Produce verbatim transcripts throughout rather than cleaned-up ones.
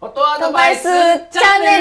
フォトアドバイスチャンネル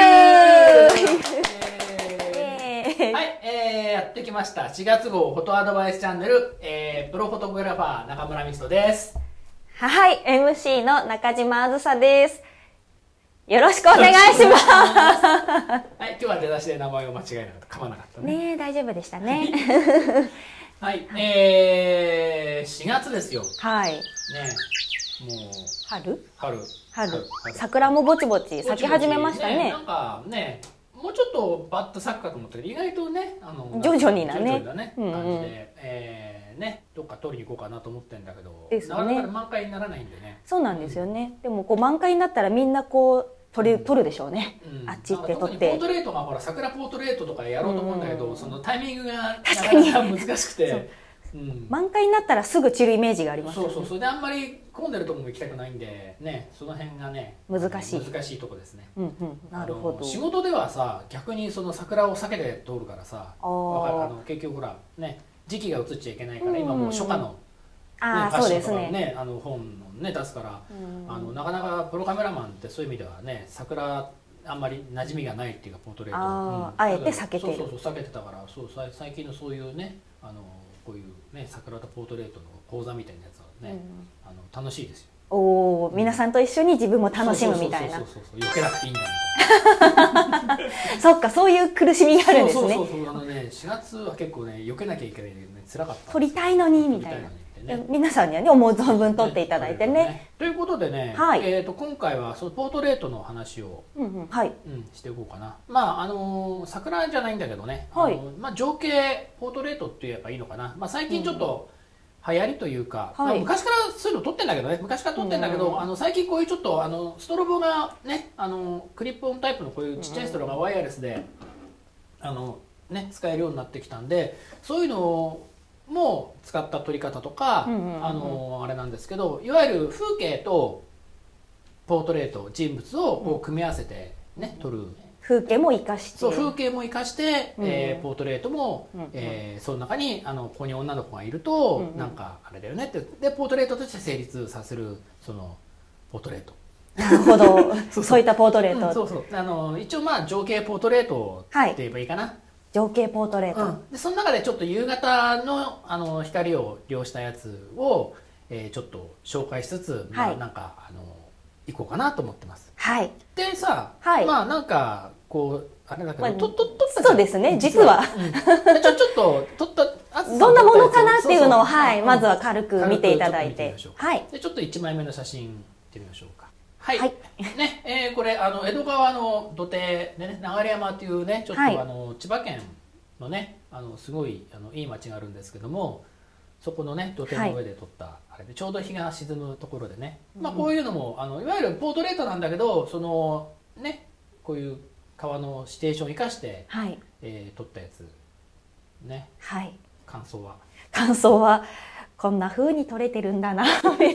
はい、えー、やってきましたしがつ号フォトアドバイスチャンネル、えー、プロフォトグラファー中村美人です。 はい、エムシー の中島あずさです。よろしくお願いします。 はい、今日は出だしで名前を間違えなかった、噛まなかったね。 ねえ、大丈夫でしたね。 はい、えー、しがつですよ。 はい。 ね、もう春？ 春。 春。桜もぼちぼち咲き始めましたね。 なんかね、もうちょっとバッと咲くかと思ったけど、意外とね、あの徐々になね、 徐々なね、感じで、えー、ね、どっか取りに行こうかなと思ってんだけど、 ですね、 なかなか満開にならないんでね。 そうなんですよね。でもこう満開になったらみんなこう撮る、撮るでしょうね。あっち行って撮って。 ポートレートがほら桜ポートレートとかやろうと思うんだけど、そのタイミングがなかなか難しくて。 うん、満開になったらすぐ散るイメージがありますよね。 そうそう、それであんまり混んでるとこも行きたくないんでね、その辺がね難しい難しいとこですね。 うんうん、なるほど。 仕事ではさ、逆にその桜を避けて通るからさ、あの結局ほらね、時期が移っちゃいけないから、今もう初夏のああそうですね、 あの本をね出すから、あのなかなかプロカメラマンってそういう意味ではね、桜あんまり馴染みがないっていうか、ポートレートああえて避けてる。 そうそうそう、避けてたから、そう最近のそういうね、あのこういうね、桜とポートレートの講座みたいなやつはね、うん、あの楽しいですよ。 おお、皆さんと一緒に自分も楽しむみたいな。 そうそうそう、避けなくていいんだみたいな。 そっか、そういう苦しみがあるんですね。 そうそうそう、あのね、しがつは結構ね、避けなきゃいけないんでね、辛かった。 撮りたいのにみたいな。皆さんにはね、思う存分撮っていただいてね。 ということでね、えっと今回はそのポートレートの話をしていこうかな。まああの桜じゃないんだけどね、まあ情景ポートレートって言えばいいのかな。まあ最近ちょっと流行りというか、昔からそういうの撮ってんだけどね、昔から撮ってんだけど、あの最近こういうちょっとあのストロボがね、あのクリップオンタイプのこういうちっちゃいストロボがワイヤレスであのね使えるようになってきたんで、そういうのをも使った撮り方とか、あのあれなんですけど、いわゆる風景とポートレート、人物をこう組み合わせてね撮る。 風景も生かして、 そう、風景も生かして、うん、えー、ポートレートも、うん、えー、その中にあのここに女の子がいると、うん、なんかあれだよねって、でポートレートとして成立させるそのポートレート。 なるほど。そうそういったポートレート。 うん、そうそう、あの一応まあ情景ポートレートって言えばいいかな。はい、 情景ポートレート、うん、 でその中でちょっと夕方のあの光を利用したやつを、えー、ちょっと紹介しつつ、はい、まあ、なんかあの行こうかなと思ってます。 はい。 でさ、はい、まあなんかこうあれだけど、まあ、とととそうですね、実は、 うん、ちょちょっと撮ったどんなものかなっていうのを、はい、まずは軽く見ていただいて、 はい。でちょっといちまいめの写真いってみましょうか。はい、はい、ね、えー、これあの江戸川の土手でね、流山っていうね、ちょっと、はい、あの千葉県のね、あのすごいあのいい町があるんですけども、そこのね土手の上で撮った、はい、あれでちょうど日が沈むところでね、うん、まあこういうのもあのいわゆるポートレートなんだけど、そのねこういう川のシチュエーションを生かして、はい、えー、撮ったやつね、はい、感想は感想はこんな風に撮れてるんだな。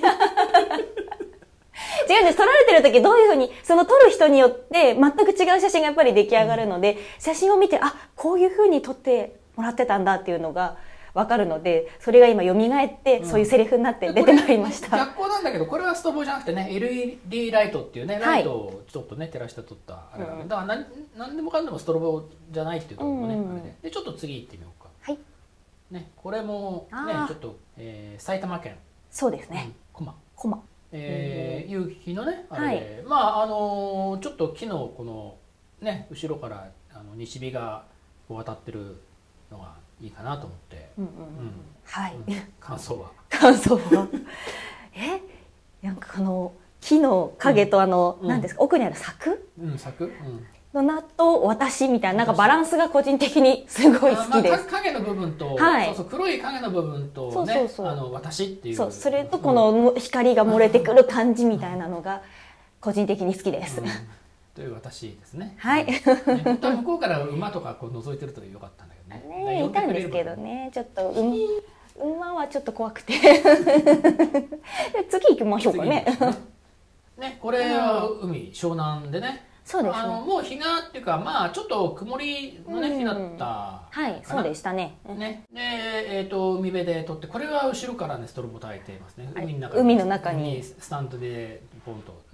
違うんです。撮られてる時どういうふうに、その撮る人によって全く違う写真がやっぱり出来上がるので、うん、写真を見て、あ、こういうふうに撮ってもらってたんだっていうのが分かるので、それが今蘇って、うん、そういうセリフになって出てまいりました。 逆光なんだけど、これはストボじゃなくてね、エルイーディー ライトっていうね、ライトをちょっとね、照らして撮ったあれなんで、だから何、何でもかんでもストロボじゃないっていうところもね、うん、あれで。で、ちょっと次行ってみようか。はい。ね、これもね、ちょっと、えー、埼玉県。 そうですね。 コマ。 コマ。 えー、夕日のね、あれで、はい、まああのー、ちょっと木のこのね後ろからあの西日が渡ってるのがいいかなと思って、 はい、 感想は感想はえなんかこの木の影とあの、うん、何ですか、奥にある柵、 うん、柵、うんの名と私みたいな、なんかバランスが個人的にすごい好きです。 影の部分と、はい、そうそう、黒い影の部分とね、あの私っていう、 そう、それとこの光が漏れてくる感じみたいなのが個人的に好きです。うん、 という私ですね。 はい。 本当は向こうから馬とかこう覗いてるとよかったんだけどね。 ね、いたんですけどね、ちょっと馬、馬はちょっと怖くて。次行きましょうかね。 ね、これは海、湘南でね。 そうですね。 あのもう日がっていうか、まあちょっと曇りのね、日だったはい、そうでしたね。 ね、で、えっと海辺で撮って、これは後ろからねストロボ焚いていますね。海の中に。海の中にスタンドでポンとねス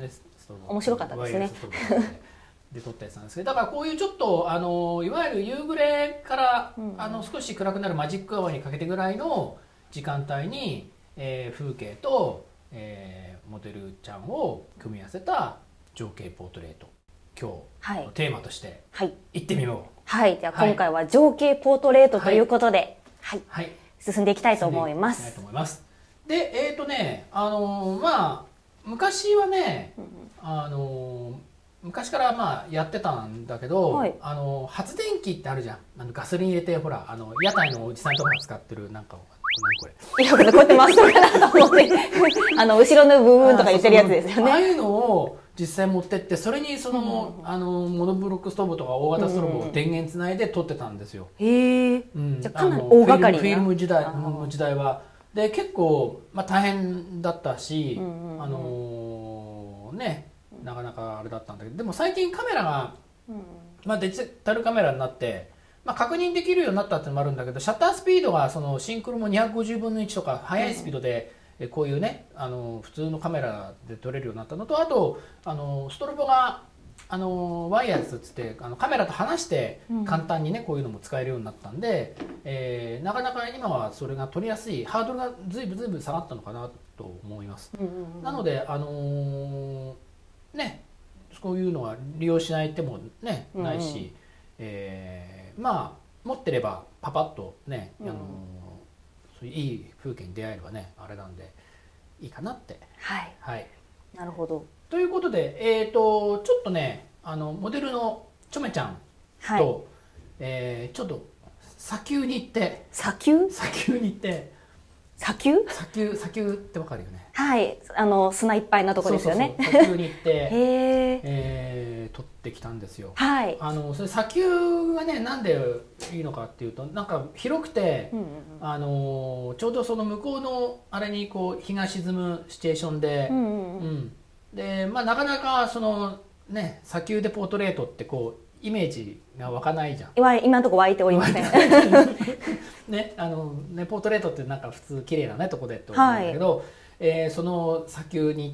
ストーブ、 面白かったですね。 で撮ったやつなんですけど、だからこういうちょっとあのいわゆる夕暮れから、うん、あの少し暗くなるマジックアワーにかけてぐらいの時間帯に、えー、風景と、えー、モデルちゃんを組み合わせた情景ポートレート、今日のテーマとしていってみよう。 はい、はい、じゃあ今回は情景ポートレートということで、はい、はい、進んでいきたいと思います。 で、えっ、ー、とね、あのー、まあ昔はね、うん、あのー、昔からまあやってたんだけど、はい、あの発電機ってあるじゃん、あのガソリン入れてほら、あの屋台のおじさんとかが使ってるなんか、 これいやこれこうやって回すのかなと思ってあの後ろのブーブーンとか言ってるやつですよね。 ああいうのを実際持ってって、それにその、うん、あのモノブロックストーブとか大型ストーブを電源つないで撮ってたんですよ。 へえ、うん、じゃあかなり大掛かりなフィルム時代の時代はで結構、まあ、大変だったし、うんうん、あのー、ねなかなかあれだったんだけど、でも最近カメラが、うん、まあ、デジタルカメラになって、まあ、確認できるようになったってのもあるんだけど、シャッタースピードがそのシンクロもにひゃくごじゅうぶんのいちとか速いスピードで、うん、こういうねあの普通のカメラで撮れるようになったのと、あとあのストロボがあのワイヤレスっつってあのカメラと離して簡単にね、うん、こういうのも使えるようになったんで、えー、なかなか今はそれが撮りやすい、ハードルがずいぶんずいぶん下がったのかなと思います。うんうんうん、なのであのーね、そういうのは利用しない手もね、うんうん、ないし、えー、まあ持ってればパパッとね、うん、あのそういういい風景に出会えればねあれなんでいいかなって。 はい、はい、なるほど。 ということで、えーとちょっとねあのモデルのちょめちゃんと、はい、えー、ちょっと砂丘に行って砂丘砂丘に行って砂丘砂丘砂丘ってわかるよね。 はい、あの砂いっぱいなとこですよね。 そうそうそう、砂丘に行ってへえー、撮ってきたんですよ。はい。あのそれ砂丘がねなんでいいのかっていうと、なんか広くて、うんうんうん、あのちょうどその向こうのあれにこう日が沈むシチュエーションで、うんうんうんうん、でまあなかなかそのね砂丘でポートレートってこうイメージが湧かないじゃん。 今今のところ湧いておりません。 ね、あのねポートレートってなんか普通綺麗なねとこでって思うんだけど、はい、えー、その砂丘に行って、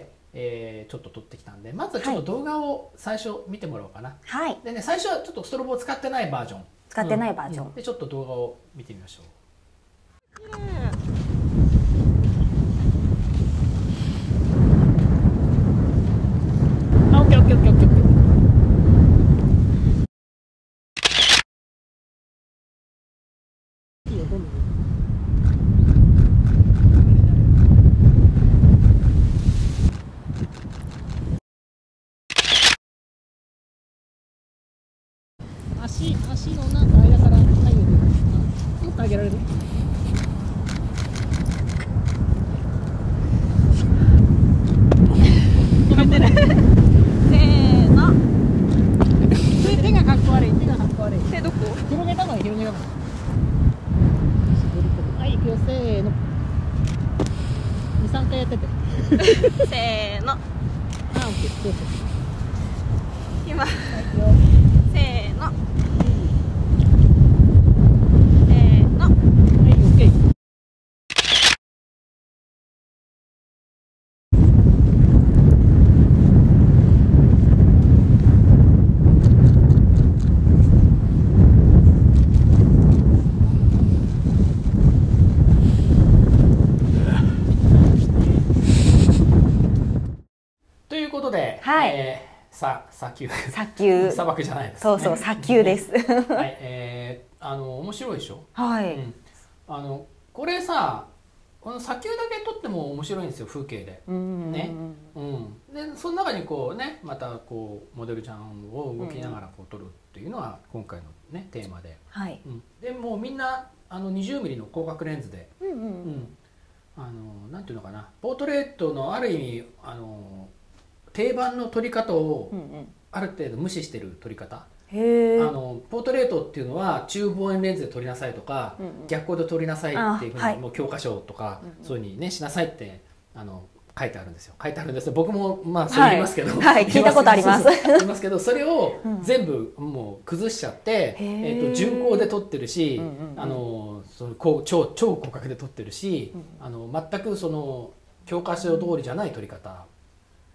えー、ちょっと撮ってきたんで、まずはちょっと動画を最初見てもらおうかな。はい。でね、最初はちょっとストロボを使ってないバージョン。 使ってないバージョン。うん、 でちょっと動画を見てみましょう。あ、オッケーオッケーオッケーオッケー。足、足のなんか間から太陽出るんですか？もっと上げられる？止めてね。せーの。手、手がかっこ悪い、手がかっこ悪い。 手どこ？ 広げたのに広げたの。はい、行くよ、せーの。に、さんかいやってて。 せーの。 あ、オッケー、どうぞ。 今。はい、 行くよ。 せーの。せーの。はい、 オッケー。ということで、はい、えーさ砂丘砂丘砂漠じゃないです、ね、 そうそう砂丘ですはい、えー、あの面白いでしょ。 はい、うん、 あのこれさこの砂丘だけ撮っても面白いんですよ、風景で。ね、うん、でその中にこうねまたこうモデルちゃんを動きながらこう撮るっていうのは今回のねテーマで、はい、うん、でもうみんなあのにじゅうミリの広角レンズで、うんうんうん、あのなんていうのかな、ポートレートのある意味あの定番の撮り方をある程度無視してる撮り方。へあのポートレートっていうのは中望遠レンズで撮りなさいとか、うんうん、逆光で撮りなさいっていうふうに、はい、もう教科書とか、うんうん、そういうふうにねしなさいってあの書いてあるんですよ。書いてあるんですよ。僕もまあそう言いますけど、 はいはい、聞いたことあります。 言いますけど、それを全部もう崩しちゃって、うん、えっと順光で撮ってるし、うんうんうん、あのそのこう超超広角で撮ってるし、うん、あの全くその教科書通りじゃない撮り方で。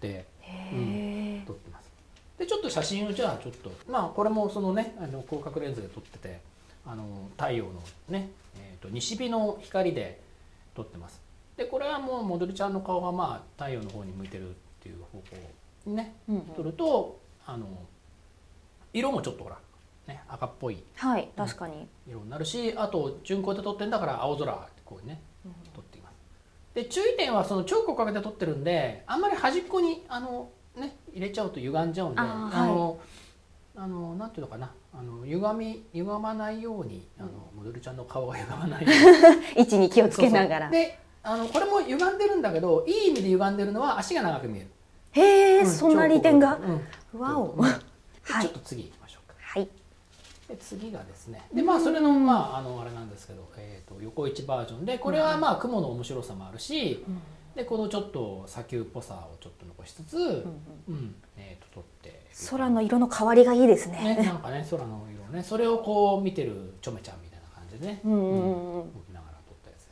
へえ、 撮ってます。でちょっと写真をじゃあちょっとまあこれもそのねあの広角レンズで撮っててあの太陽のね、えー、と西日の光で撮ってます。でこれはもうモデルちゃんの顔がまあ太陽の方に向いてるっていう方向にね、うんうん、撮るとあの色もちょっとほらね、赤っぽい、 はい、確かに色になるし、あと順光で撮ってんだから青空ってこうね、うん、撮っています。で注意点はその超広角で撮ってるんであんまり端っこにあの、ね、入れちゃうと歪んじゃうんで、ああの、はい、あのなんていうのかなあの歪み歪まないようにあの、うん、モデルちゃんの顔が歪まないように位置に気をつけながら。 そうそうであのこれも歪んでるんだけどいい意味で歪んでるのは足が長く見える。 へえ、うん、そんな利点が、 うん、 わお、 うん、ちょっと次行きましょうか。 はい。 で次がですねでまあそれのまああのあれなんですけど、えー、と横一バージョンでこれはまあ雲の面白さもあるし、うん、でこのちょっと砂丘っぽさをちょっと残しつつ、うんうんえー、と撮って空の色の変わりがいいですね。 ねなんかね空の色ねそれをこう見てるちょめちゃんみたいな感じでね、うんうんうん、動きながら撮ったやつです。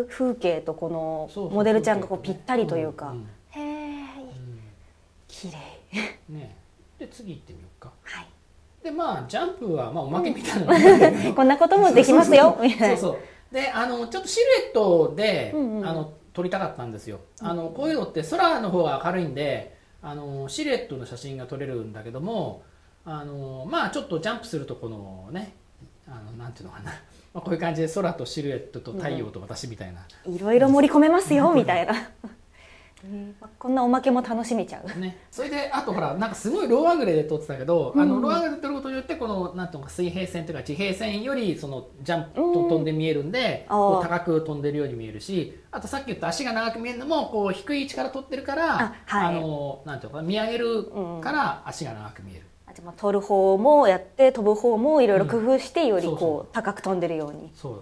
風景とこのモデルちゃんがこうぴったりというか、うんうん、へえ、綺麗ね。で次行ってみようか。 はい。 でまあジャンプはまあおまけみたいなのなんだけどこんなこともできますよみたいな。 そうそうであのちょっとシルエットで、うんうん、あの撮りたかったんですよ。あのこういうのって空の方が明るいんであのシルエットの写真が撮れるんだけどもあのまあちょっとジャンプするとこのねあのなんていうのかな、まあ、こういう感じで空とシルエットと太陽と私みたいな、 うん、いろいろ盛り込めますよみたいなこんなおまけも楽しめちゃう、 ね、それであとほらなんかすごいローアングルで撮ってたけど、うん、あのローアングルで撮ることによってこのなんていうのか水平線というか地平線よりそのジャンプと飛んで見えるんで、うん、こう高く飛んでるように見えるしあとさっき言った足が長く見えるのもこう低い位置から撮ってるから あ、はい、あのなんていうのか見上げるから足が長く見える、 うん、じゃあ撮る方もやって飛ぶ方もいろいろ工夫してよりこう高く飛んでるように、 そう、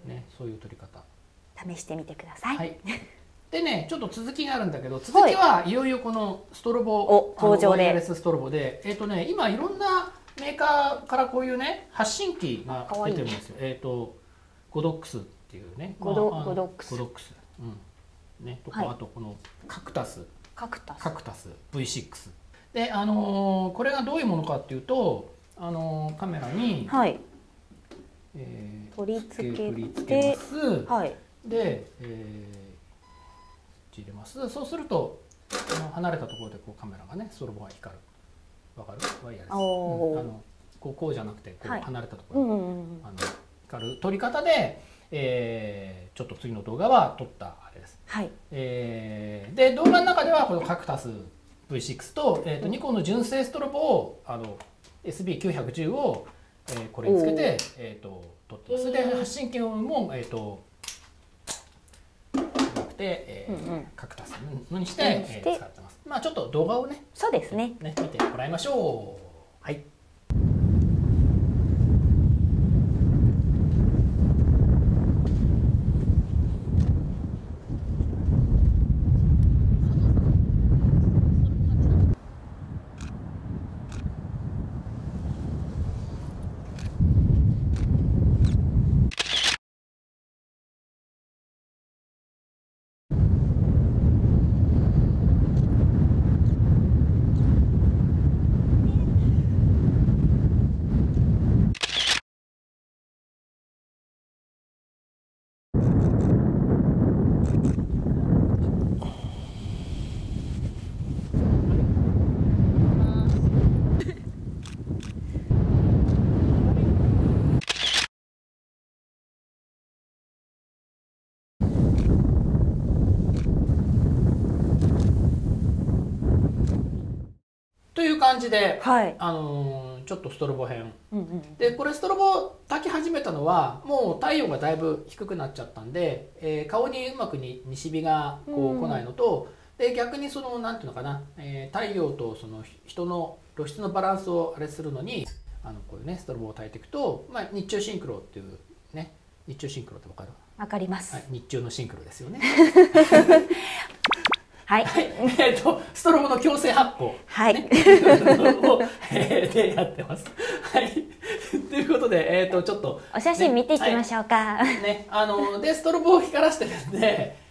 ね、そういう撮り方試してみてください。 はいでね、ちょっと続きがあるんだけど続きはいよいよこのストロボ登場でワイヤレスストロボで、えーとね、今いろんなメーカーからこういうね発信機が出てるんですよ。えっ、ー、とゴドックスっていうねゴド、まあ、ゴドックスゴドックス、うんね、とか、はい、あとこのカクタスカクタスカクタス ブイシックス で、あのー、これがどういうものかっていうと、あのー、カメラに、 はいえー、 取り付けて取り付けます、 はい、 で、えー入れます。そうすると離れたところでこうカメラがねストロボが光る。わかる？ワイヤレス。うん、あのこうこうじゃなくてこう離れたところで、はい、あの光る撮り方で、えー、ちょっと次の動画は撮ったあれです。 はい。 えー、で動画の中ではこのカクタス ブイシックス と、えー、とニコンの純正ストロボをあの エスビーきゅうひゃくじゅう を、えー、これにつけてえっ、ー、と撮ってます。で発信機もえっ、ー、とで、えーうんうん、カクタスのにして、えー、使ってます。まあちょっと動画をね、 そうですね。 ね見てもらいましょう。はい。という感じで、はい、あのー、ちょっとストロボ編、うんうん、でこれストロボ炊き始めたのはもう太陽がだいぶ低くなっちゃったんで、えー、顔にうまくに西日がこう来ないのと、うん、で逆にそのなんていうのかな、えー、太陽とその人の露出のバランスをあれするのにあのこういうねストロボを炊いていくと、まあ、日中シンクロっていうね日中シンクロってわかる？ わかります、 はい、日中のシンクロですよね。 はい、 はい、えっとストロボの強制発酵、 はい、 ね、を、えー、でやってます。はい。ということで、えっ、ー、とちょっと、 ね、お写真見ていきましょうか。 はい、ね、あのでストロボを光らしてですね、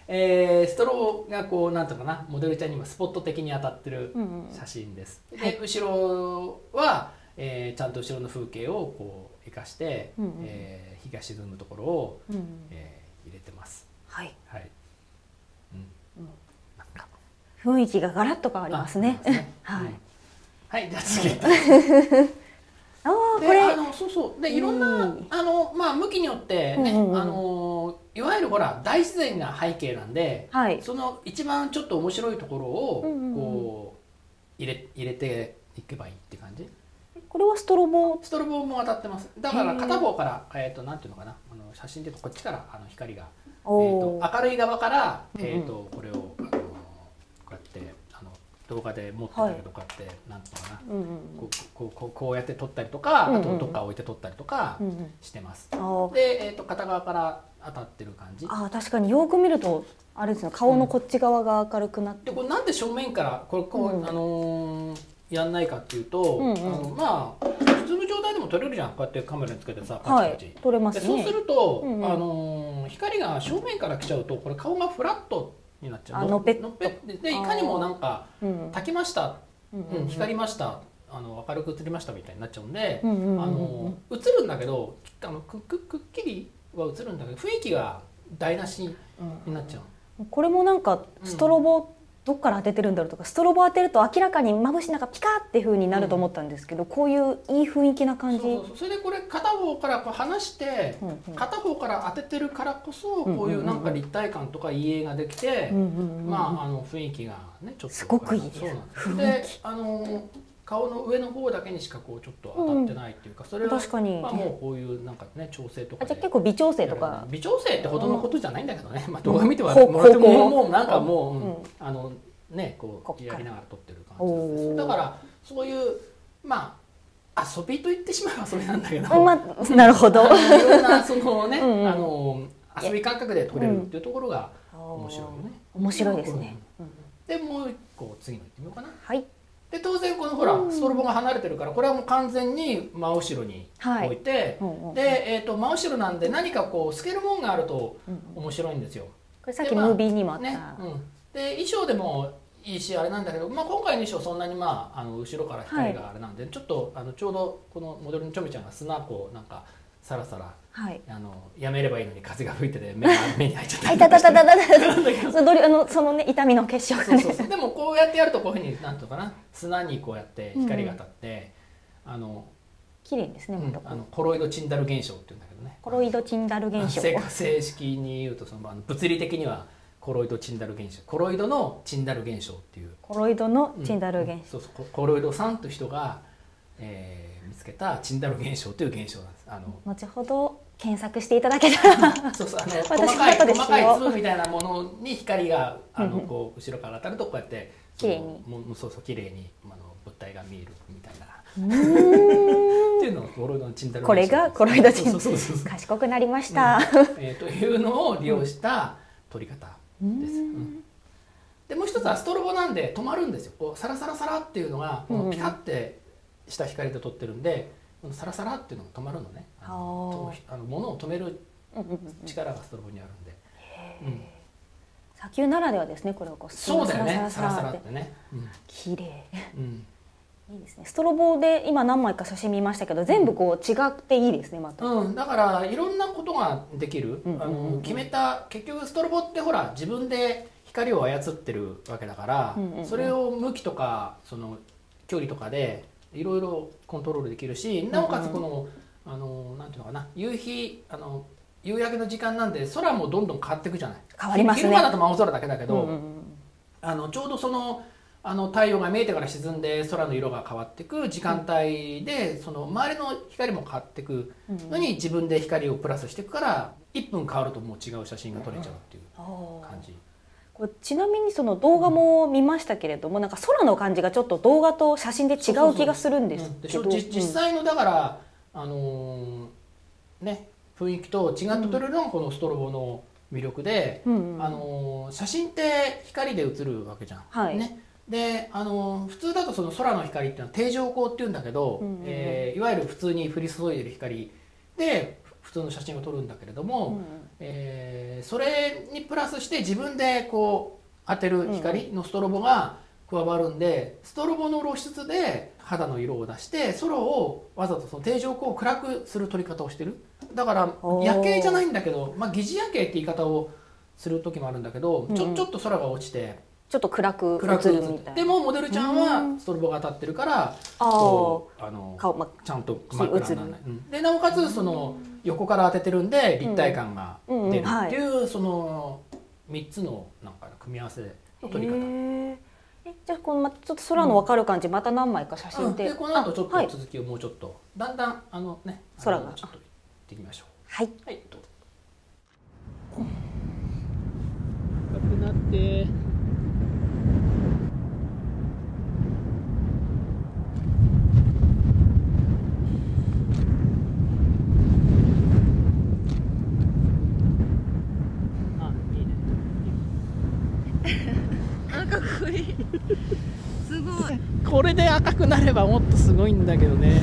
えー、ストロボがこうなんとかなモデルちゃんにもスポット的に当たってる写真です。うんうん、で、はい、後ろは、えー、ちゃんと後ろの風景をこう生かして、うんうん、えー、日が沈むところを、うんうん、えー、入れてます。 はい。 はい。 うん。なんか雰囲気がガラッと変わりますね。 ねはい。 うん、はい、じゃあ次。 ああ、これあのそうそうでいろんな、うん、あのまあ向きによってね、うんうん、あのいわゆるほら大自然な背景なんで、はい、その一番ちょっと面白いところをこう入れ入れていけばいいって感じ。 これはストロボストロボも当たってます。だから片方からえっ、ー、となんていうのかな、あの写真でこっちからあの光が、えー、と明るい側からえっ、ー、とこれをあのこうやってあの動画で持ってたりとかって、はい、なんていうのかな、うんうん、こうこうこうこうやって撮ったりとか、うんうん、あとどっか置いて撮ったりとかしてます。うんうん、で、えー、と片側から当たってる感じ。 ああ、確かによく見るとあれですね、顔のこっち側が明るくなって、 うん、でこれなんで正面からこれこう、うん、あのー、やんないかっていうと、うんうん、あのまあ普通の状態でも撮れるじゃん、こうやってカメラにつけてさパチパチ、はい、 撮れますね。 でそうすると、うんうん、あのー、光が正面から来ちゃうとこれ顔がフラットになっちゃう。 のっぺっのっぺってでいかにもなんか炊きました、うんうん、光りました、あの明るく映りましたみたいになっちゃうんで、あの映るんだけどあのくくくっきりは映るんだけど雰囲気が台無しになっちゃう。 うん、これもなんかストロボ、うん、どっから当ててるんだろうとか、ストロボ当てると明らかに眩しいなんかピカーっていう風になると思ったんですけど、うん、こういういい雰囲気な感じ。 そうそうそう、それでこれ片方からこう離して、うんうん、片方から当ててるからこそこういうなんか立体感とか陰影ができて、まああの雰囲気がねちょっとすごくいいです。 そうなんです。で、あの顔の上の方だけにしかこうちょっと当たってないっていうか、それは確かに、 まあもうこういうなんかね調整とかで、あ、じゃあ結構微調整とか、 微調整ってほどのことじゃないんだけどね、まあ動画見てはもらってももうなんかもう、うん、あのねこうやりながら撮ってる感じなんです。だからそういうまあ遊びと言ってしまえば遊びなんだけど、 まあ、なるほど、 いろんなそのね、うんうん、あの遊び感覚で撮れるっていうところが面白いよね。 面白いですね。 でもう一個次のいってみようかな。 はい。 で当然このほらストロボが離れてるからこれはもう完全に真後ろに置いて、はい、で、えー、と真後ろなんで何かこう透けるもんがあると面白いんですよ。 これさっきムービーにもあった、ね、 うん、で衣装でもいいしあれなんだけど、まあ、今回の衣装そんなに、まあ、あの後ろから光があれなんで、はい、ちょっとあのちょうどこのモデルのちょみちゃんが砂こうなんかさらさら、はい、あのやめればいいのに風が吹いてて目が目に入っちゃったりとかしてあのそのね痛みの結晶がね。そうそうそう、 でもこうやってやるとこういうふうになんとかな砂にこうやって光が当たって、うん、あの綺麗ですね。またあのコロイドチンダル現象っていうんだけどね。 コロイドチンダル現象。 正式に言うとそのあの物理的にはコロイドチンダル現象、コロイドのチンダル現象っていう。 コロイドのチンダル現象。うん、 そうそう、コロイドさんという人が、えー、見つけたチンダル現象という現象なんです。あの後ほど検索していただけたらそうそうあの細かい細かい粒みたいなものに光があのこう後ろから当たるとこうやって綺麗にもそうそう綺麗にあの物体が見えるみたいなっていうのをコロイドのチンダル現象。 これがコロイドチンダル。賢くなりました。 うん、えー、というのを利用した撮り方です。うん、でもう一つはストロボなんで止まるんですよ。こうサラサラサラっていうのがこのピカってした光で撮ってるんで、このサラサラっていうのが止まるのね。あのあの物を止める力がストロボにあるんで。うん、 砂丘ならではですね。これをこうそうだよね。サラサラってね。 うん、綺麗。 うんいいですね。ストロボで今何枚か写真見ましたけど、全部こう違っていいですね。また、 うん、だからいろんなことができる。あの決めた結局ストロボってほら自分で光を操ってるわけだから、それを向きとかその距離とかでいろいろコントロールできるし、なおかつこの、あのなんていうのかな、夕日あの夕焼けの時間なんで空もどんどん変わっていくじゃない。 変わりますね。 昼間だと真青空だけだけど、あのちょうどそのあの太陽が見えてから沈んで空の色が変わっていく時間帯で、その周りの光も変わっていくのに自分で光をプラスしていくからいっぷん変わるともう違う写真が撮れちゃうっていう感じ。 これちなみにその動画も見ましたけれども、なんか空の感じがちょっと動画と写真で違う気がするんですけど、 実際のだからあのー、ね雰囲気と違って撮れるのがこのストロボの魅力で、うんうん、あのー、写真って光で写るわけじゃん。はい、ね。であの普通だとその空の光っていうのは定常光っていうんだけど、うんうん、えー、いわゆる普通に降り注いでる光で普通の写真を撮るんだけれども、うん、えー、それにプラスして自分でこう当てる光のストロボが加わるんで、ストロボの露出で肌の色を出して空をわざとその定常光を暗くする撮り方をしてる。だから夜景じゃないんだけど、まあ、疑似夜景って言い方をする時もあるんだけど、うん、ちょちょっと空が落ちてちょっと暗く映るみたいな。 でもモデルちゃんはストロボが当たってるから、こうあの顔、ま、ちゃんと真っ暗にならない、うん、でなおかつその横から当ててるんで立体感が出るっていうそのみっつのなんか組み合わせの撮り方。 えじゃあこのちょっと空の分かる感じ、また何枚か写真で、 うん、でこの後ちょっと続きをもうちょっと、はい、だんだんあのね空がちょっと行ってみましょう。 はい、 はい、どうぞ。赤くなってすごい。 これで赤くなればもっとすごいんだけどね。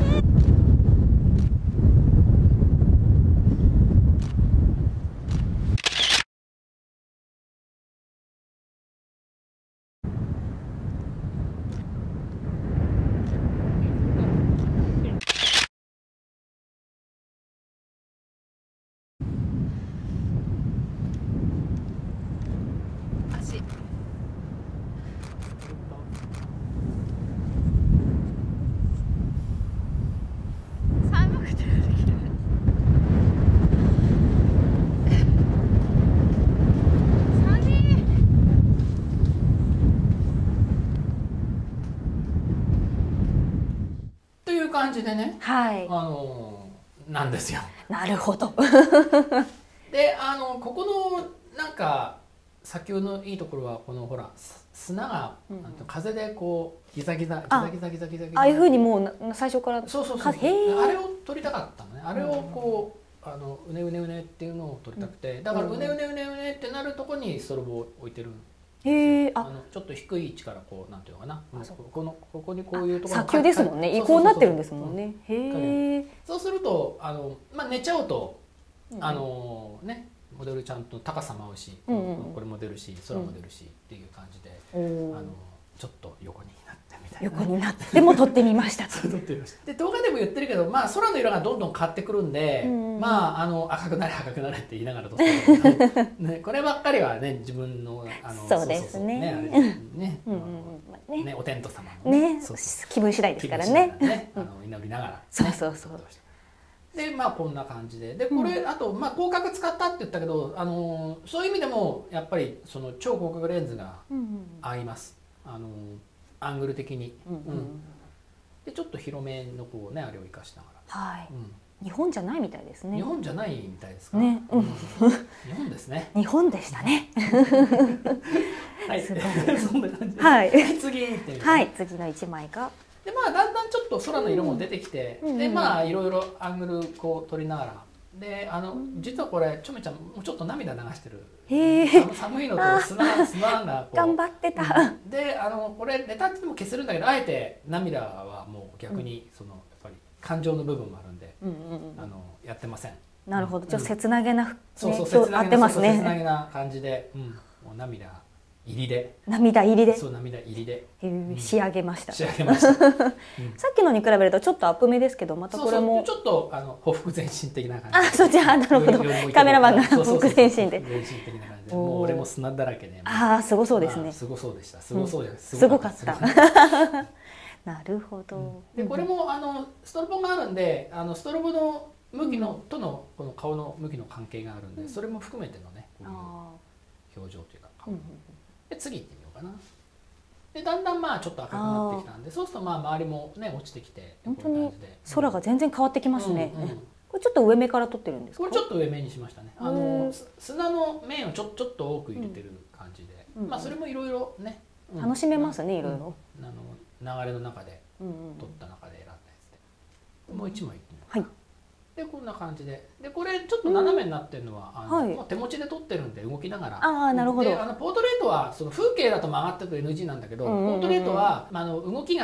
感じでね、 はい、 あのなんですよ。 なるほど。 であのここのなんか砂丘のいいところはこのほら砂が、うん、なんて風でこうギザギザギザギザギザギザギザああいうふうにもう最初からそうそうそう、あれを撮りたかったのね。あれをこう、うん、あのうねうねうねっていうのを撮りたくて、だからうねうねうねうねってなるとこにストロボを置いてる。 へえ、あのちょっと低い位置からこうなんていうのかな、このここにこういうところ砂丘ですもんね。こうなってるんですもんね。へえ。 そうするとあのまあ寝ちゃうとあのねモデルちゃんと高さも合うし、これも出るし空も出るしっていう感じで、あのちょっと横になってみたいな。 横になっても撮ってみました。 撮ってみました。で動画でも言ってるけど、まあ空の色がどんどん変わってくるんで、まああの赤くなれ赤くなれって言いながら撮ってるけど、ねこればっかりはね自分のあのそうですね。 ねあれねねお天道様のね気分次第ですからね。 ねあの祈りながら。 そうそうそう。 でまあこんな感じででこれ、うん、あとまあ広角使ったって言ったけど、あのそういう意味でもやっぱりその超広角レンズが合います、うんうん、あのアングル的に、うんうん、でちょっと広めのこうねあれを生かしながら、 はい、うん、日本じゃないみたいですね。 日本じゃないみたいですかね、うん、 日本ですね。 日本でしたね。 はい、そんな感じで、 はい、 次行ってみる、 はい、次のいちまいがでまあだんだんちょっと空の色も出てきて、うん、でまあいろいろアングルこう撮りながらであの実はこれちょめちゃんもうちょっと涙流してる。 へあの寒いのと砂砂がこう頑張ってた、 うん、であのこれネタっても消せるんだけどあえて涙はもう逆にそのやっぱり感情の部分もあるんで、うんうんうん、あのやってません。 なるほど、ちょっと切なげな、ね、 そうそう切なげな、 そうそう切なげな感じで、うん、もう涙入りで涙入りでそう涙入りで、 うん、仕上げました。 仕上げました、うん、さっきのに比べるとちょっとアップ目ですけど、またこれもそうそうちょっとあのほふ前進的な感じ。 あ、そうじゃあなるほど。カメラマンがほふ前進で前進的な感じで、もう俺も砂だらけで、 ああすごそうですね。 すごそうでした。すごそうじゃない、 すごかった。なるほど。 でこれもあのストロボがあるんで、あのストロボの向きのとのこの顔の向きの関係があるんで、それも含めてのねこういう表情というか顔。で次行ってみようかな。でだんだんまあちょっと赤くなってきたんで、そうするとまあ周りもね落ちてきて、 本当に空が全然変わってきますね。これちょっと上目から撮ってるんですか？ これちょっと上目にしましたね。あの砂の面をちょちょっと多く入れてる感じで、まあそれもいろいろね楽しめますね、いろいろ。 あの流れの中で撮った中で選んだやつで、もう一枚いってみよう。 はい。 でこんな感じで、でこれちょっと斜めになってるのは、あの、はい、手持ちで撮ってるんで動きながら。 ああ、なるほど。 であのポートレートはその風景だと曲がってくる エヌジー なんだけど、うんうんうん、ポートレートは、まあ、あの動きが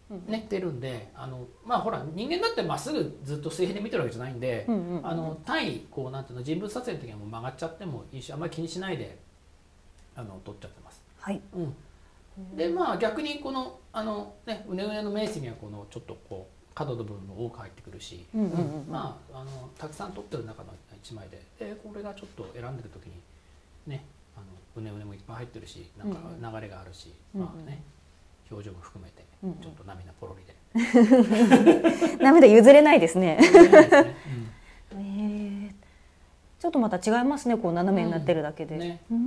ね、出るんで、あのまあほら人間だってまっすぐずっと水平で見てるわけじゃないんで、あの対こうなんていうの人物撮影の時はもう曲がっちゃってもいいし、あんまり気にしないであの撮っちゃってます。 はい。 うん。でまあ逆にこのあのねうねうねの名刺にはこのちょっとこう角の部分も多く入ってくるし、まああのたくさん撮ってる中の一枚で、でこれがちょっと選んでる時にね、あのうねうねもいっぱい入ってるし、なんか流れがあるし、まあね。表情も含めてちょっと涙ポロリで涙譲れないですね。ちょっとまた違いますね、こう斜めになってるだけで、うんねうん、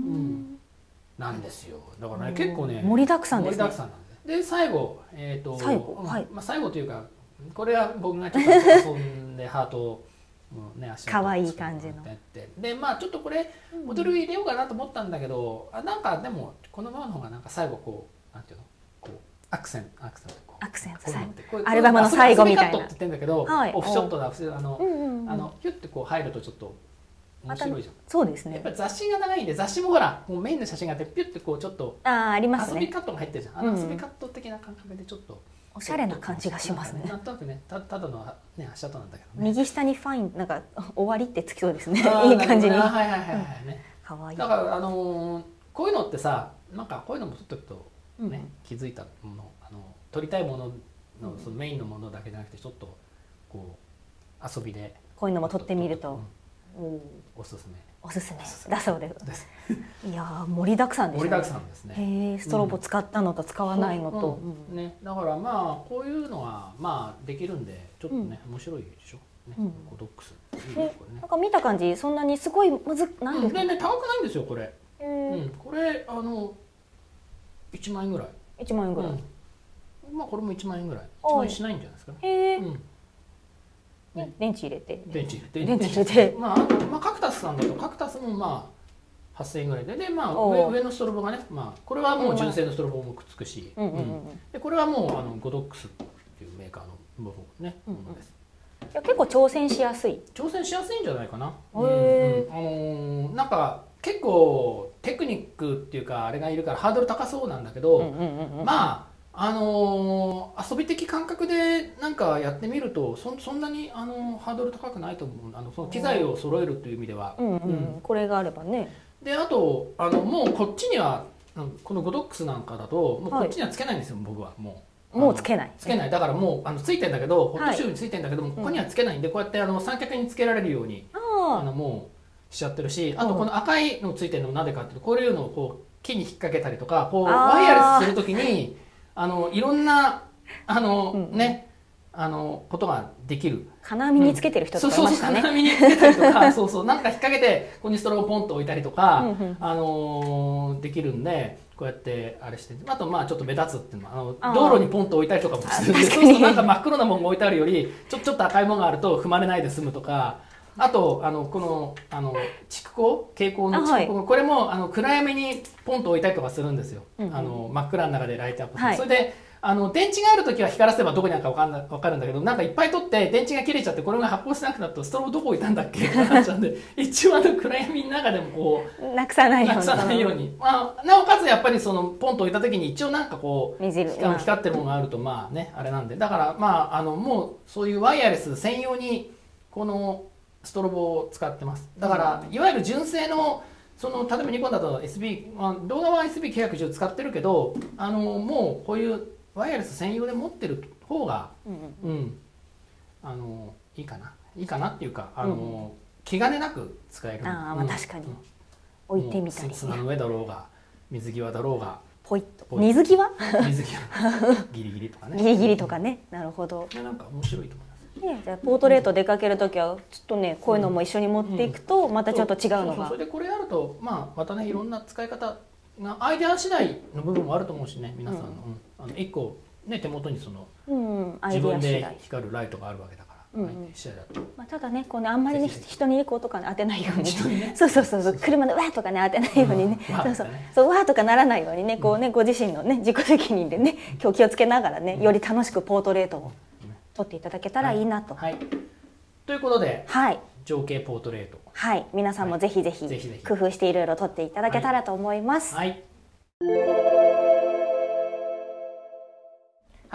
なんですよ。だからね結構ね盛りだくさんですね。 盛りだくさんなんで、で最後えっ、ー、と最後、 はい、まあ最後というかこれは僕がちょっと遊んでハートをね、足可愛い感じので、まあちょっとこれモデル入れようかなと思ったんだけど、あなんかでもこのままの方がなんか最後こうなんていうのアクセントアクセントアクセント最後アルバムの最後みたいな。 遊びカットって言ってんだけど、はい、オフショットだあの、うんうん、あのヒュッてこう入るとちょっと面白いじゃん。 そうですね。 やっぱり雑誌が長いんで、雑誌もほらもうメインの写真があってピュッてこうちょっとあありますね。 遊びカットが入ってるじゃん。あの遊びカット的な感覚でちょっとおしゃれな感じがしますね。 なんとなくね、たただのね足跡なんだけどね。右下にファインなんか終わりってつきそうですね。いい感じに。 はいはいはいはいね。 可愛い。 だからあのこういうのってさ、なんかこういうのも撮っておくとね気づいたもの。撮りたいもののそのメインのものだけじゃなくてちょっとこう遊びでこういうのも撮ってみると、 うん、おすすめおすすめだそうです。いや盛りだくさんですね。 盛りだくさんですね。 へえ、ストロボ使ったのと使わないのと、 うんうん、ね、だからまあこういうのはまあできるんでちょっとね、うん、面白いでしょ。ね、うん、コドックス。いいね、これね。 なんか見た感じそんなにすごいむずなんですか。 ねね高くないんですよこれ。うん、これあのいちまんえんぐらい。 いちまんえんぐらい。 まあこれもいちまんえんぐらい。いちまんえんしないんじゃないですかね。 へえ。電池入れて。 電池入れて。 電池入れて。 まああのまあカクタスさんだとカクタスもまあはっせんえんぐらいで、でまあ上上のストロボがね、まあこれはもう純正のストロボもくっつくし、でこれはもうあのゴドックスっていうメーカーのものねものです。 いや結構挑戦しやすい。 挑戦しやすいんじゃないかな。うんうん、あのー、なんか結構テクニックっていうかあれがいるからハードル高そうなんだけど、まあ。あのー、遊び的感覚でなんかやってみると そ, そんなに、あのー、ハードル高くないと思う。あのその機材を揃えるという意味では、 うんうんうん、これがあればね。 であとあのもうこっちにはこのゴドックスなんかだともうこっちにはつけないんですよ、はい、僕はもうもうつけないつけないだからもうあのついてんだけどホットシューについてんだけども、はい、ここにはつけないんでこうやってあの三脚につけられるように、うん、あのもうしちゃってるし、あとこの赤いのついてるのもなぜかっていうとこういうのをこう木に引っ掛けたりとかこうワイヤレスするときにあのいろんなあの、うん、ねあのことができる。 金網につけてる人とかいましたね。 そうそうそう、金網につけたりとか、そうそうなんか引っ掛けてここにストロボポンと置いたりとか、うんうん、あのできるんでこうやってあれして、あとまあちょっと目立つっていうのはあの道路にポンと置いたりとかもするんで、そうするとなんか真っ黒なものが置いてあるよりちょちょっと赤いものがあると踏まれないで済むとか。あとあのこのあの蓄光蛍光の蓄光、はい、これもあの暗闇にポンと置いたりとかするんですよ、うんうん、あの真っ暗の中でライトアップする、はい、それであの電池がある時は光らせばどこにあるか分かんな分かるんだけど、なんかいっぱい取って電池が切れちゃってこれが発光しなくなるとストロボどこ置いたんだっけってなっちゃうんで一応あの暗闇の中でもこうなくさないように、 なくさないように、まあ、なおかつやっぱりそのポンと置いた時に一応なんかこう光ってるものがあるとまあねあれなんで、だからまああのもうそういうワイヤレス専用にこのストロボを使ってます。だからいわゆる純正のその例えばニコンだと エスビー、まあ、動画は エスビーきゅうひゃくじゅう 使ってるけど、あのもうこういうワイヤレス専用で持ってる方が、うん、うん、あのいいかないいかなっていうか、あの、うん、気兼ねなく使える。 ああ、まあ確かに、うん、置いてみたり、ね、 砂の上だろうが水際だろうがポイッと水際水際ギリギリとかねギリギリとかね、なるほど。 なんか面白いと思います。 ね、じゃあポートレート出かけるときはちょっとねこういうのも一緒に持っていくとまたちょっと違うのが、 それでこれやるとまあまたねいろんな使い方がアイデア次第の部分もあると思うしね、皆さんの、うん、あのいっこね手元にその、うん、自分で光るライトがあるわけだから、うんうん、 まあ、ただねこうねあんまりね人にエコーとか、ね、当てないように、ね、そうそうそうそう車でわーとかね当てないようにね、うん、そうそうそうわーとかならないようにねこうねご自身のね自己責任でね今日気をつけながらねより楽しくポートレートを撮っていただけたらいいなと。 はいはい、ということで、はい、情景ポートレート、 はい、皆さんもぜひぜひ工夫していろいろ撮っていただけたらと思います。 はい、はいは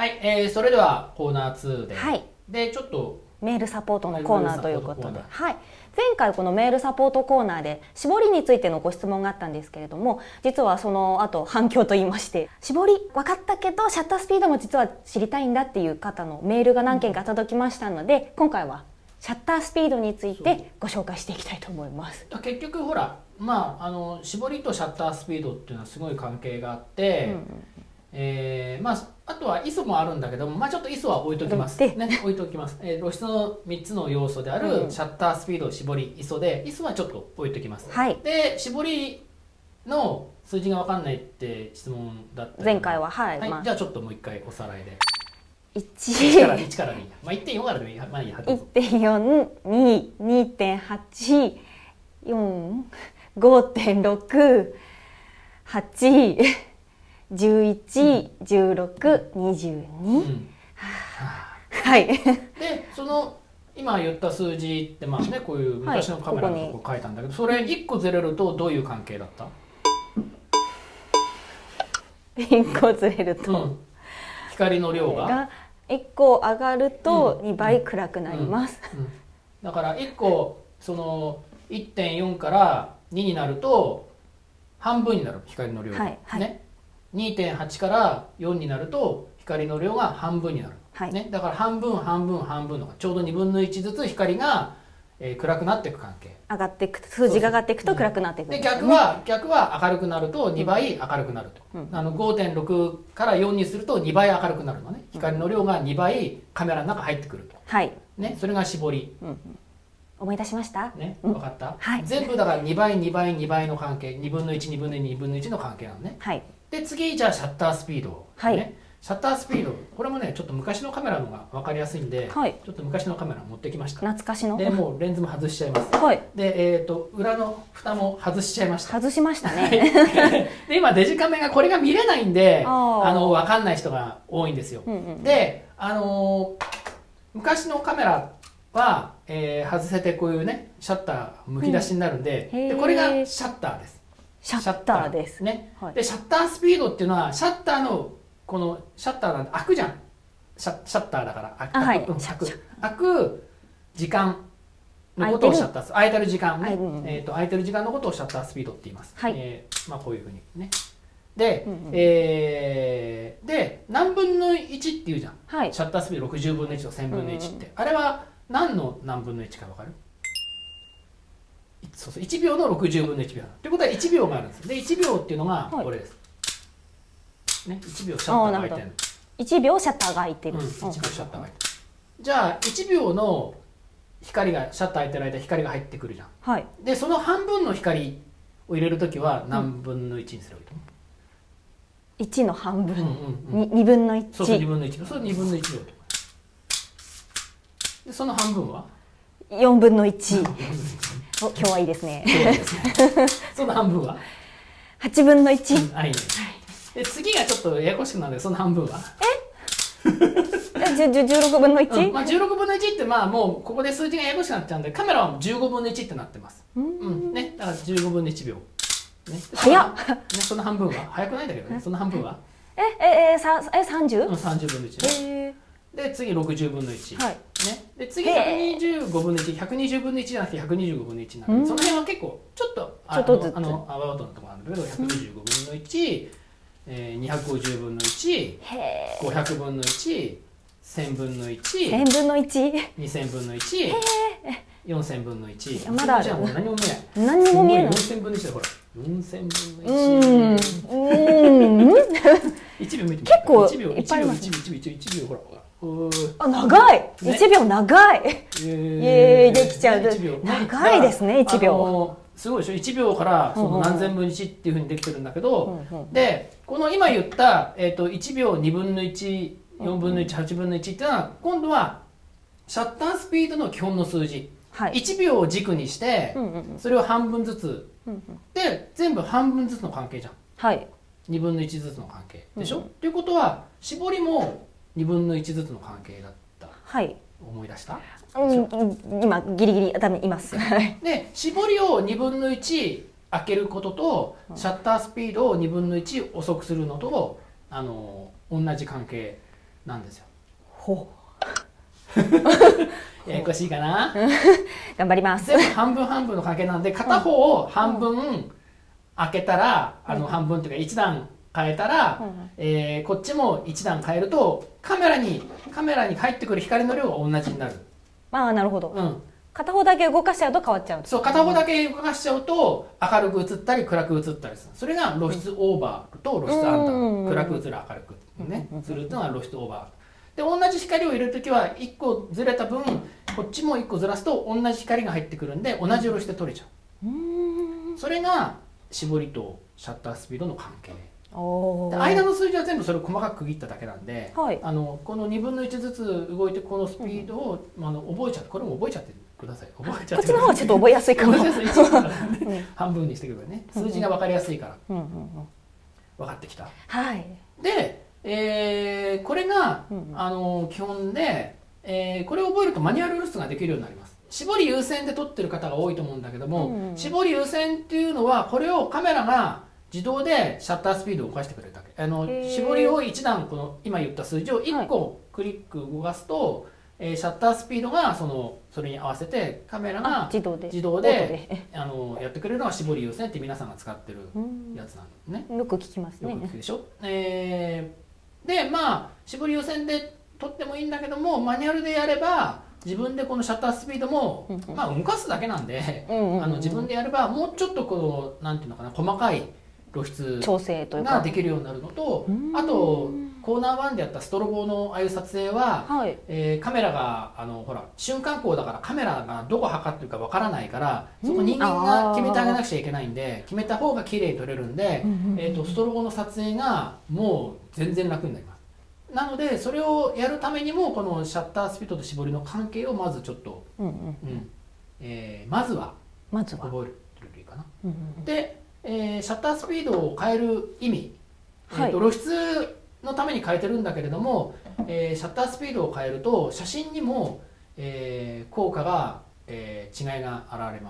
はい、えー、それではコーナーツーで、 はい、 でちょっとメールサポートのコーナーということで、はい、前回このメールサポートコーナーで絞りについてのご質問があったんですけれども、実はその後反響といいまして、絞り分かったけどシャッタースピードも実は知りたいんだっていう方のメールが何件か届きましたので、今回はシャッタースピードについてご紹介していきたいと思います。 結局ほら、まあ、あの絞りとシャッタースピードっていうのはすごい関係があって、うんうん、えー、まあ、あとは アイエスオ もあるんだけども、まあ、ちょっと アイエスオ は置いときます、ね、置いときます、えー、露出のみっつの要素であるシャッタースピード、絞り、アイエスオ で アイエスオ はちょっと置いときます、はい、で絞りの数字が分かんないって質問だった前回は、はい、 はい、 まあ、 じゃあちょっともう一回おさらいでいち, いちからいちからに、まあ、いってんよんからでもいい、まあいいや、 いってんよん、に、にてんはち、よん、ごてんろく、はち、じゅういち、じゅうろく、にじゅうに、うん、はい。 でその今言った数字ってまあね、こういう昔のカメラのとこ書いたんだけど、はい、それいっこずれるとどういう関係だった？ いっこずれると、うん、 光の量がいっこ上がるとにばい暗くなります、 うんうんうん、だからいっこその いってんよん からにになると半分になる、光の量が、はいはい、ね、にてんはち からよんになると光の量が半分になる、はい、ね、だから半分半分半分のちょうどにぶんのいちずつ光が、えー、暗くなっていく関係、 上がっていく、数字が上がっていくと暗くなっていく、 で逆は逆は明るくなるとにばい明るくなると、うん、あの ごてんろく からよんにするとにばい明るくなるのね、光の量がにばいカメラの中入ってくると、はい、ね、それが絞り、うんうん、 思い出しましたね、分かった、うん、 はい、 全部だからにばいにばいにばいの関係、にぶんのいちにぶんのににぶんのいちの関係なのね、はい、で次じゃあシャッタースピード、ね、はい、シャッタースピード、これもねちょっと昔のカメラの方が分かりやすいんで、はい、ちょっと昔のカメラ持ってきました。 懐かしの。 でもうレンズも外しちゃいます。はい、で、えーと、裏の蓋も外しちゃいました。 外しましたね。はい、 で今デジカメがこれが見れないんで、あの分かんない人が多いんですよ。うんうん、で、あのー、昔のカメラは、えー、外せてこういうねシャッターむき出しになるんで、うん、でこれがシャッターです。 シャッターですね、はい、でシャッタースピードっていうのはシャッターのこのシャッターなんて開くじゃん、シャ, シャッターだから開く、はい、開く開く時間のことをシャッタース開いてる時間ね、えー、と開いてる時間のことをシャッタースピードって言います、はい、えー、まあこういうふうにねで、うんうん、えー、で何分のいちっていうじゃん、はい、シャッタースピードろくじゅうぶんのいちとせんぶんのいちって、うんうん、あれは何の何分のいちか分かる？そうそう、いちびょうのろくじゅうぶんのいちびょうということは、いちびょうがあるんです。でいちびょうっていうのがこれです、はい、ね、いちびょうシャッターが開いてる、 いちびょうシャッターが開いてる、うん、いちびょうシャッターが開いてる。じゃあいちびょうの光がシャッター開いてる間光が入ってくるじゃん、はい、でその半分の光を入れるときは何分のいちにすればいいと思う？ いちの半分、うんうんうん、にぶんのいち、 そうそうにぶんのいち、それにぶんのいちびょうと。でその半分はよんぶんのいち。お、今日はいいですね。 その半分ははちぶんのいち。 うん、あ、いいね。で次がちょっとややこしくなるんで、その半分はえじゅうろくぶんのいち、 うん、まあ、じゅうろくぶんのいちってまあもうここで数字がややこしくなっちゃうんで、カメラはじゅうごぶんのいちってなってます。うん、うん、ね、だからじゅうごぶんのいちびょう、ね、 早っ、 ね、その半分は早くないんだけどね、その半分はえええさえ さんじゅう？ うん、 さんじゅうぶんのいち、ね、で次ろくじゅうぶんのいち、はい、ね、で次ひゃくにじゅうごぶんのいち、ひゃくにじゅうぶんのいちじゃなくてひゃくにじゅうごぶんのいちになる、うん、その辺は結構ちょっとあのあのアバウトなところなんだけど、ひゃくにじゅうごぶんのいち、えー、にひゃくごじゅうぶんのいち、ごひゃくぶんのいち、せんぶんのいち、 せんぶんのいち、 にせんぶんのいち、よんせんぶんのいち、 まだある。 何も見えない。 何にも見えない。 よんせんぶんのいちだ、ほら。よんせんぶんのいち。うん。いちびょう見てみて。 結構いっぱいあります。 いちびょう、いちびょう、いちびょう、ほら。 あ、長い。いちびょう長い。イエーイ、できちゃう。長いですね、いちびょう。すごいでしょ、いちびょうからその何千分のいちっていうふうにできてるんだけど、でこの今言った、えー、といちびょうにぶんのいち、よんぶんのいち、はちぶんのいちっていうのは今度はシャッタースピードの基本の数字、はい、いちびょうを軸にしてそれを半分ずつで全部半分ずつの関係じゃん、はい、にぶんのいちずつの関係でしょ、うんうん、ということは絞りもにぶんのいちずつの関係だった、はい、思い出した？ うん、今ギリギリ頭にいます。 で絞りをにぶんのいち開けることとシャッタースピードをにぶんのいち遅くするのとあの同じ関係なんですよ。 ほうややこしいかな頑張ります。 全部半分半分の関係なんで、片方を半分開けたら、うん、あの半分というか一段変えたら、うん、えー、こっちも一段変えるとカメラにカメラに入ってくる光の量が同じになる。 ああ、なるほど。 うん、 片方だけ動かしちゃうと変わっちゃう。 そう、片方だけ動かしちゃうと明るく映ったり暗く映ったりする。それが露出オーバーと露出アンダー、暗く映る明るくねするっていうのが露出オーバーで、同じ光を入れるときはいっこずれた分こっちもいっこずらすと同じ光が入ってくるんで同じ露出で撮れちゃう。うん、それが絞りとシャッタースピードの関係で、間の数字は全部それを細かく区切っただけなんで、はい、あのこのにぶんのいちずつ動いてこのスピードを、うん、あの覚えちゃって、これも覚えちゃってください。覚えちゃって、 こっちの方がちょっと覚えやすいかも。 覚えやすいからね、半分にしてくればね、数字が分かりやすいから、うんうんうん、分かってきた。 はい、 で、えー、これが、うんうん、あの基本で、えー、これを覚えるとマニュアル留守ができるようになります。絞り優先で撮ってる方が多いと思うんだけども、うんうん、絞り優先っていうのはこれをカメラが自動でシャッタースピードを動かしてくれるだけ。あの絞りをいち段、この今言った数字をいっこクリック動かすと、はい、えー、シャッタースピードがそのそれに合わせてカメラが自動で、自動であのやってくれるのが絞り優先って皆さんが使ってるやつなんですね。 よく聞きますね。 よく聞くでしょ。えー、でまあ絞り優先で撮ってもいいんだけども、マニュアルでやれば自分でこのシャッタースピードも、うんうん、まあ動かすだけなんで、うんうんうん、あの自分でやればもうちょっとこうなんていうのかな、細かい露出調整というかができるようになるのと、あとコーナーワンでやったストロボのああいう撮影は、はい、えー、カメラがあのほら瞬間光だからカメラがどこ測ってるかわからないから、そこ人間が決めてあげなくちゃいけないんで、決めた方が綺麗に撮れるんで、えーとストロボの撮影がもう全然楽になります。なのでそれをやるためにもこのシャッタースピードと絞りの関係をまずちょっと、うんうんうんえー、まずは覚えるといいかな。うんうん、で、えー、シャッタースピードを変える意味、はい、えーと露出のために変えてるんだけれども、えー、シャッタースピードを変えると写真にも、えー、効果が、えー、違いが現れます。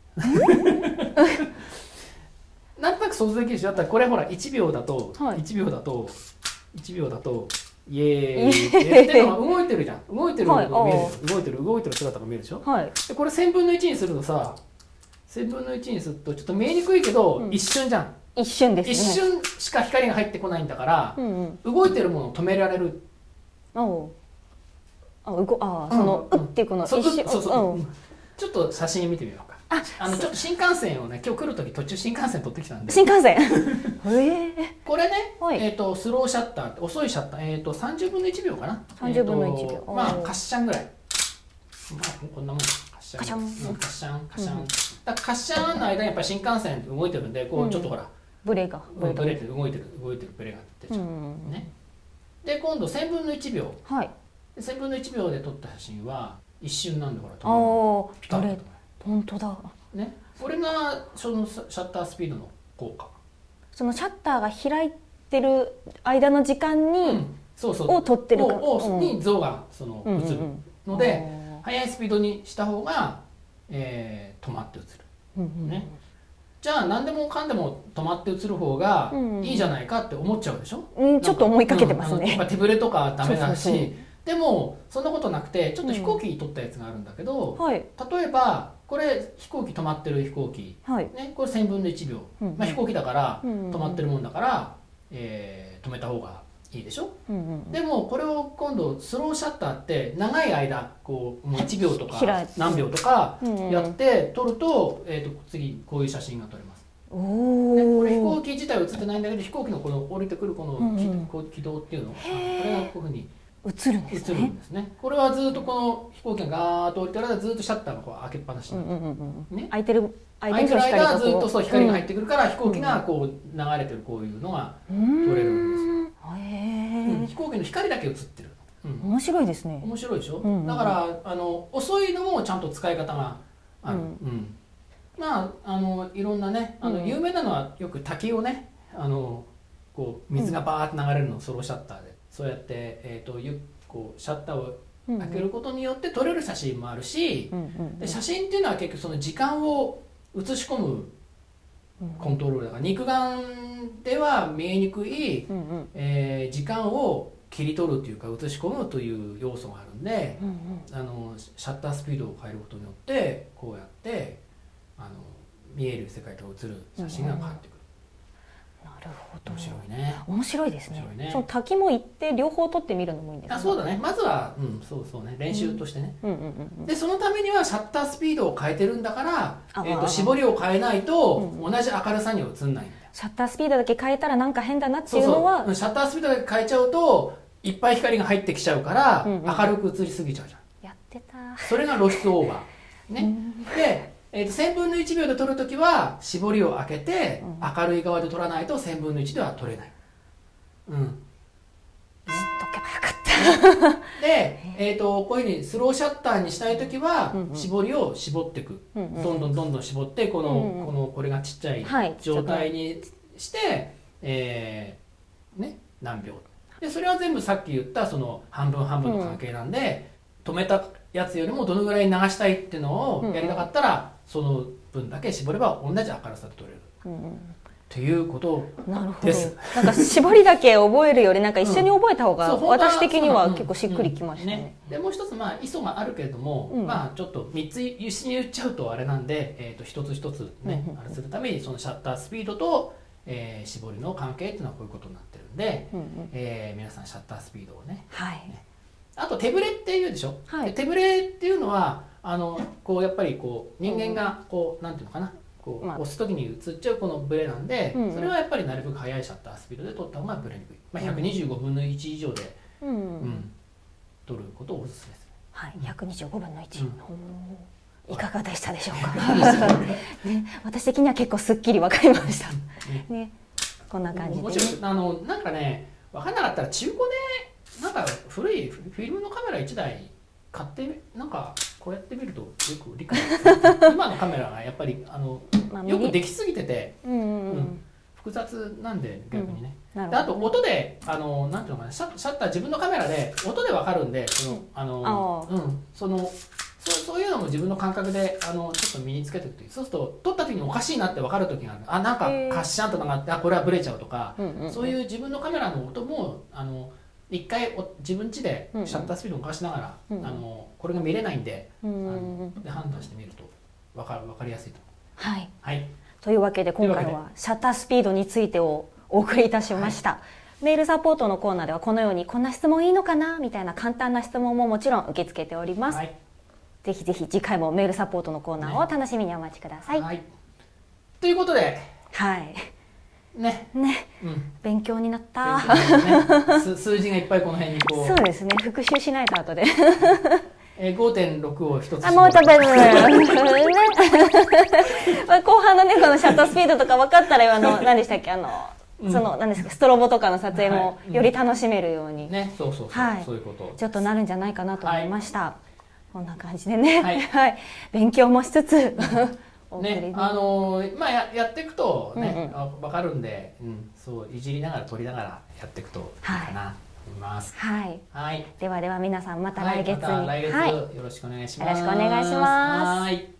なんとなく想像できるでしょ。だったらこれほらいちびょうだと、はい、いちびょうだといちびょうだとイエーイってやってるのが動いてるじゃん。動いてるのが見える、はい、動いてる動いてる姿が見えるでしょ、はい、でこれせんぶんのいちにするとさ、せんぶんのいちにするとちょっと見えにくいけど、うん、一瞬じゃん。 一瞬ですね。 一瞬しか光が入ってこないんだから、うんうん、動いてるものを止められる。 おあうごあその、うん、うっていうこの一瞬、 そうそう、うん、ちょっと写真見てみようか。ああのちょっと新幹線をね、今日来る時途中新幹線撮ってきたんで。 新幹線えこれね、はい、えーとスローシャッターって遅いシャッター、えーとさんじゅうぶんのいちびょうかな。 さんじゅうぶんのいちびょう、 まあカッシャンぐらい、まあこんなもん。カッシャンカシャン、うん、カッシャンカシャン、うん、だカッシャンの間にやっぱり新幹線動いてるんで、こうちょっとほら、うん、 ブレがブレブレって動いてる動いてるブレが出ちゃう、うん、ね。で今度せんぶんのいちびょう、はい、せんぶんのいちびょうで撮った写真は一瞬なんでほら止まる。ああ、本当だね。これがそのシャッタースピードの効果。 そのシャッターが開いてる間の時間に、うん、そうそうを撮ってるかをに像がその映るので、うんうん、速いスピードにした方が、えー、止まって映る、うんうん、ね。じゃあ何でもかんでも止まって映る方がいいじゃないかって思っちゃうでしょ、 うんうん、ちょっと思いかけてますね、 うん、手ぶれとかダメだし、そうそうそう、でもそんなことなくてちょっと飛行機撮ったやつがあるんだけど、うん、はい、例えばこれ飛行機止まってる飛行機、はい、ね、これせんぶんのいちびょう、うんうん、まあ、飛行機だから止まってるもんだから、えー、止めた方がいいでしょ、うんうん、でもこれを今度スローシャッターって長い間こうもういちびょうとか何秒とかやって撮ると、えー、と次こういう写真が撮れます。おね、これ飛行機自体は映ってないんだけど、飛行機のこの降りてくるこの軌道っていうの、これがこういうふうに映るんですね。 映るんですね。これはずっとこの飛行機がガーッと降りてる間ずっとシャッターがこう開けっぱなしになる、うんうんうん、ね、 開いてる開いてる間はずっとそう光が入ってくるから、うん、飛行機がこう流れてるこういうのが撮れるんですよ。へー、うん、飛行機の光だけ映ってる、 うん、面白いですね。 面白いでしょ、うんうん、だからあの遅いのもちゃんと使い方がある、うんうん、まああのいろんなね、あの有名なのはよく滝をね、あのこう水がバーッと流れるのをソロシャッターで、そうやって、えー、とゆこうシャッターを開けることによって撮れる写真もあるし、うんうん、で写真っていうのは結局その時間を映し込むコントロールだから、肉眼では見えにくい、うんうん、えー、時間を切り取るというか写し込むという要素があるんで、うんうん、あのシャッタースピードを変えることによってこうやってあの見える世界と写る写真が変わってくる。 なるほど。 面白いね。 面白いですね。 面白いね。 その滝も行って両方撮ってみるのもいいんですか？ あ、そうだね。まずは、うん、そうそうね、練習としてね。で、そのためにはシャッタースピードを変えてるんだから、えっと絞りを変えないと同じ明るさには映んないんだよ。 シャッタースピードだけ変えたらなんか変だなっていうのは、 そうそう、シャッタースピードだけ変えちゃうといっぱい光が入ってきちゃうから、うんうん、明るく映りすぎちゃうじゃん。 やってた。 それが露出オーバー。ね。で、えー、とせんぶんのいちびょうで撮るときは絞りを開けて、うん、明るい側で撮らないとせんぶんのいちでは撮れない。うん。知っとけばよかった。 で、えー、とこういうふうにスローシャッターにしたいときは、うんうん、絞りを絞っていく、うんうん、どんどんどんどん絞ってこの、うんうん、このこれがちっちゃい状態にして、はい、えー、ね、何秒で、それは全部さっき言ったその半分半分の関係なんで、うん、止めたやつよりもどのぐらい流したいっていうのをやりたかったら、うんうん、その分だけ絞れば同じ明るさで撮れる、うんうん、っていうことです。 なんか絞りだけ覚えるよりなんか一緒に覚えた方が、うん、私的には結構しっくりきましたね。うんうんね、 でもう一つ、まあイソがあるけれども、うん、まあちょっとみっつ一緒に言っちゃうとあれなんで、えー、と一つ一つね、うんうん、あれするためにそのシャッタースピードと、えー、絞りの関係っていうのはこういうことになってるんで、うんうん、えー、皆さんシャッタースピードをね、はい、ね、あと手ぶれっていうでしょ、はい、手ぶれっていうのはあのこうやっぱりこう人間がこう、なんていうのかな、こう押す時に映っちゃうこのブレなんで、うんうん、それはやっぱりなるべく速いシャッタースピードで撮った方がブレにくい、まあ、ひゃくにじゅうごぶんのいち以上で、うんうんうん、撮ることをおすすめする。 はい、ひゃくにじゅうごぶんのいち、うん、いかがでしたでしょうか。ね、私的には結構すっきり分かりました。ね、こんな感じで、ね、 もちろんあのなんかね、分かんなかったら中古でなんか古いフィルムのカメラいちだい買ってなんかこうやってみるとよく理解する。今のカメラがやっぱりあの、まあ、よくできすぎてて、うんうんうんうん、複雑なんで逆にね。うん、であと音であのなんていうのかな、シャッター自分のカメラで音で分かるんで、そのあのうんそのそうそういうのも自分の感覚であのちょっと身につけていくという。そうすると撮った時におかしいなって分かる時がある。あ、なんかカッシャンとなんかあこれはブレちゃうとか、うんうんうん、そういう自分のカメラの音もあの一回お自分家でシャッタースピードを動かしながら、うんうん、あのこれが見れないんで、うんうん、あので判断してみると分かる、分かりやすいと思う。はい、はい、 というわけで今回はシャッタースピードについてをお送りいたしました。はい、メールサポートのコーナーではこのようにこんな質問いいのかなみたいな簡単な質問ももちろん受け付けております。はい、ぜひぜひ次回もメールサポートのコーナーを楽しみにお待ちください。ね、はい、 ということで、 はいね、 ね、うん、勉強になった。 ね、数字がいっぱいこの辺にこう。 そうですね。復習しないと後で。 えー、ごてんろく を一つ。 あ、もう食べる。後半のね、このシャッタースピードとか分かったら、あの、何でしたっけ、あの。うん、その何ですか、ストロボとかの撮影もより楽しめるように、はい、うん、 ね、そうそうそう、はい、そういうことちょっとなるんじゃないかなと思いました。はい、こんな感じでね、はい、はい、勉強もしつつ。 ね、あのー、まあ や, やっていくとね、うんうん、分かるんで、うん、そういじりながら撮りながらやっていくといいかなと思います。 はい、はい、ではでは皆さんまた来月に、 はい、また来月、はい、よろしくお願いします。 よろしくお願いします。はい。